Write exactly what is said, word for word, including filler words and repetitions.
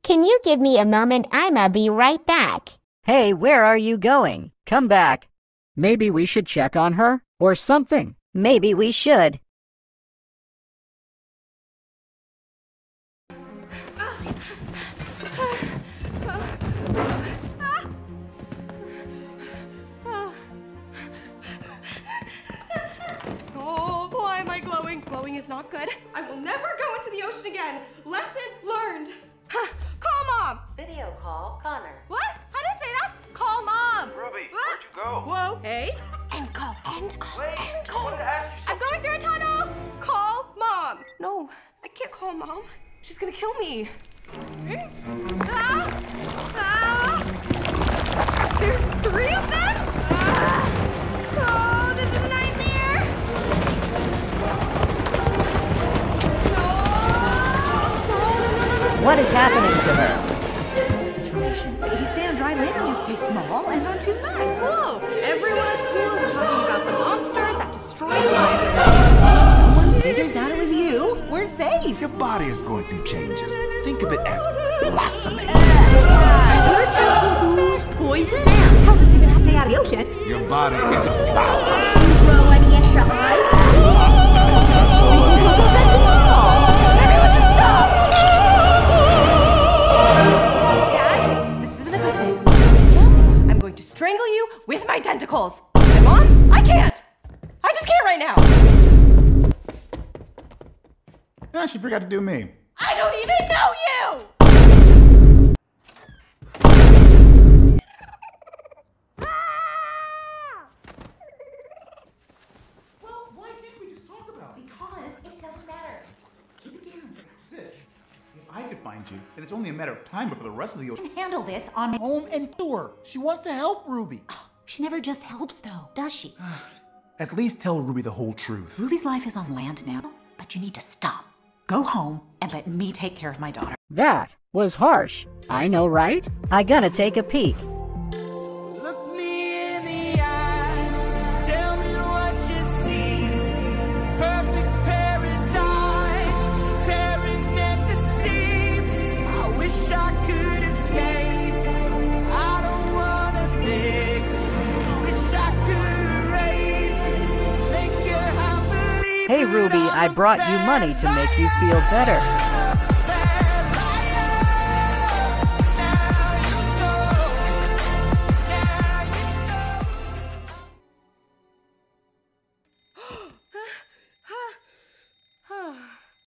Can you give me a moment? I'ma be right back. Hey, where are you going? Come back. Maybe we should check on her or something. Maybe we should. Oh, why am I glowing? Glowing is not good. I will never go into the ocean again. Lesson learned. Huh. Call Mom. Video call, Connor. What? I didn't say that. Call Mom. Ruby, What? where'd you go? Whoa. Hey. And call, and call, Wait, and I call. wanted to ask you I'm going through a tunnel. Call Mom. No, I can't call Mom. She's gonna kill me. Ah! Ah! There's three of them? Ah! Oh, this is a nightmare. What is happening to her? Transformation. If you stay on dry land, you stay small and on two legs. Whoa! Everyone at school is talking about the monster that destroyed life. Someone figures out it was you, we're safe. Your body is going through changes. Think of it as blossoming. Your tentacles ooze poison? Damn, how's this even stay out of the ocean? Your body is a flower. Grow any extra eyes? Everyone just stop! Dad, this isn't a good thing. I'm going to strangle you with my tentacles. And Mom, I can't. I just can't right now. Ah, she forgot to do me. I don't even know you! Well, why can't we just talk about it? Because it doesn't matter. Keep it down. Sis, if I could find you, then it's only a matter of time before the rest of the I ocean can handle this on my Home and tour. She wants to help Ruby. She never just helps, though, does she? At least tell Ruby the whole truth. Ruby's life is on land now, but you need to stop. Go home and let me take care of my daughter. That was harsh. I know, right? I gotta take a peek. Look me in the eyes. Tell me what you see. Perfect paradise. Tearing at the seams. I wish I could escape. I don't wanna fake. Wish I could erase. Make your heart believe. Hey, Ruby, I brought you money to make you feel better.